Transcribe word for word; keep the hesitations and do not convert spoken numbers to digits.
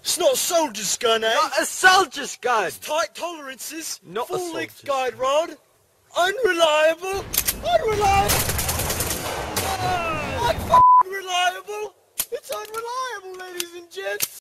It's not a soldier's gun, eh? Not a soldier's gun! It's tight tolerances. Not a full-length soldier's guide rod. Unreliable. Unreliable. Ah, unf***ing reliable. It's unreliable, ladies and gents.